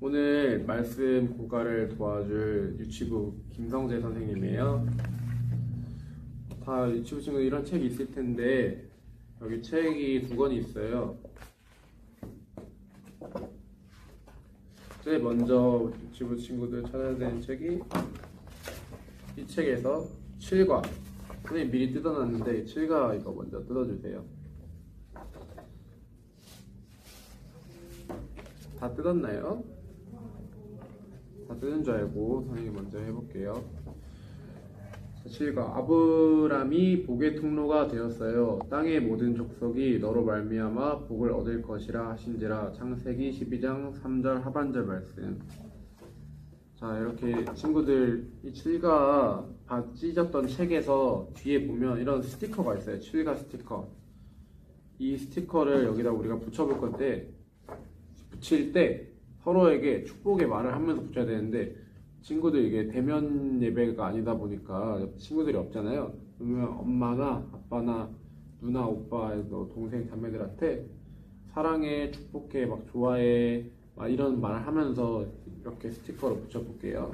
오늘 말씀 고가를 도와줄 유치부 김성재 선생님이에요. 다 유치부 친구 이런 책이 있을 텐데 여기 책이 2권이 있어요. 제일 먼저 유치부 친구들 찾아야 되는 책이 이 책에서 7과. 선생님 미리 뜯어놨는데 7과 이거 먼저 뜯어주세요. 다 뜯었나요? 다 뜯은 줄 알고 선생님 먼저 해볼게요. 7과 아브람이 복의 통로가 되었어요. 땅의 모든 족속이 너로 말미암아 복을 얻을 것이라 하신지라. 창세기 12장 3절 하반절 말씀. 자, 이렇게 친구들 이 7과 찢었던 책에서 뒤에 보면 이런 스티커가 있어요. 7과 스티커. 이 스티커를 여기다 우리가 붙여볼 건데, 붙일 때 서로에게 축복의 말을 하면서 붙여야 되는데, 친구들 이게 대면 예배가 아니다 보니까 친구들이 없잖아요. 그러면 엄마나 아빠나 누나, 오빠, 동생, 자매들한테 사랑해, 축복해, 막 좋아해, 막 이런 말을 하면서 이렇게 스티커로 붙여볼게요.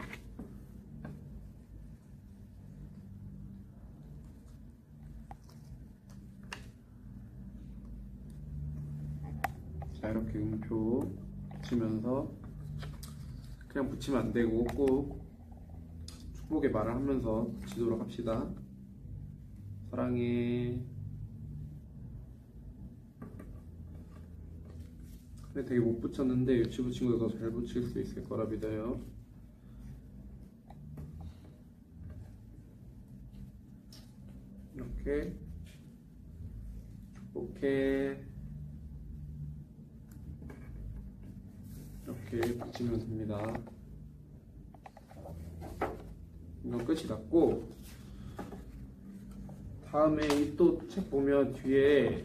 자, 이렇게 음표 붙이면서 그냥 붙이면 안 되고 꼭 축복의 말을 하면서 붙이도록 합시다. 사랑해. 근데 되게 못 붙였는데 유치부 친구가 더 잘 붙일 수 있을 거라 믿어요. 이렇게 축복해. 이렇게 붙이면 됩니다. 이건 끝이 났고, 다음에 이 또 책 보면 뒤에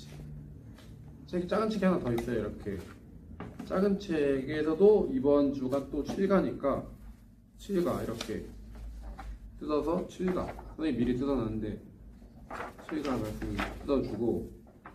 작은 책이 하나 더 있어요. 이렇게 작은 책에서도 이번 주가 또 7가니까 7가 이렇게 뜯어서 7가 선생님 미리 뜯어놨는데 7가 말씀을 뜯어주고,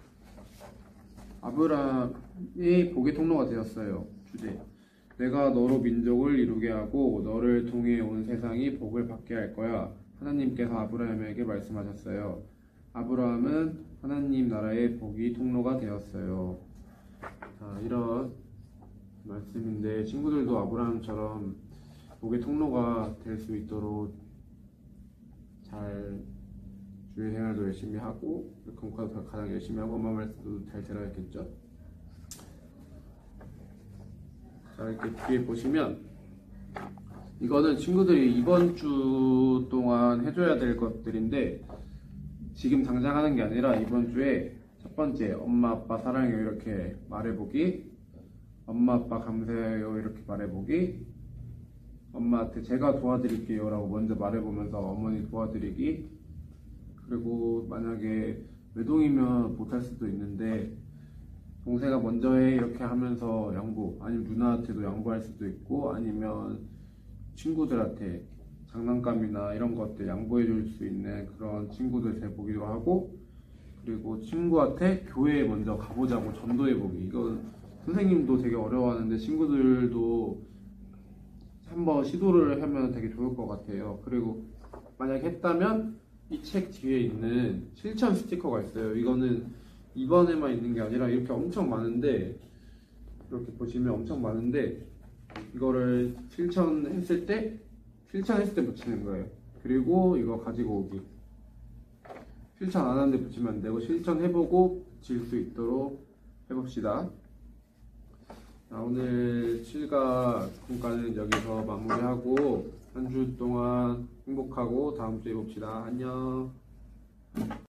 아브람이 복의 통로가 되었어요. 주제: 내가 너로 민족을 이루게 하고 너를 통해 온 세상이 복을 받게 할 거야. 하나님께서 아브라함에게 말씀하셨어요. 아브라함은 하나님 나라의 복이 통로가 되었어요. 자, 이런 말씀인데 친구들도 아브라함처럼 복의 통로가 될 수 있도록 잘 주일 생활도 열심히 하고 공부도 가장 열심히 하고 엄마 말씀도 잘 들어야겠죠. 자, 이렇게 뒤에 보시면 이거는 친구들이 이번 주 동안 해줘야 될 것들인데 지금 당장 하는 게 아니라 이번 주에 첫 번째, 엄마 아빠 사랑해요 이렇게 말해보기, 엄마 아빠 감사해요 이렇게 말해보기, 엄마한테 제가 도와드릴게요 라고 먼저 말해보면서 어머니 도와드리기, 그리고 만약에 외동이면 못할 수도 있는데 동생아 먼저 해 이렇게 하면서 양보, 아니면 누나한테도 양보할 수도 있고, 아니면 친구들한테 장난감이나 이런 것들 양보해 줄 수 있는 그런 친구들 돼보기도 하고, 그리고 친구한테 교회에 먼저 가보자고 전도해 보기. 이건 선생님도 되게 어려워하는데 친구들도 한번 시도를 하면 되게 좋을 것 같아요. 그리고 만약 했다면 이 책 뒤에 있는 실천 스티커가 있어요. 이거는 이번에만 있는 게 아니라 이렇게 엄청 많은데, 이렇게 보시면 엄청 많은데 이거를 실천했을 때 붙이는 거예요. 그리고 이거 가지고 오기. 실천 안 하는데 붙이면 안 되고 실천해보고 붙일 수 있도록 해봅시다. 자, 오늘 7과 국문과는 여기서 마무리하고 한 주 동안 행복하고 다음 주에 봅시다. 안녕.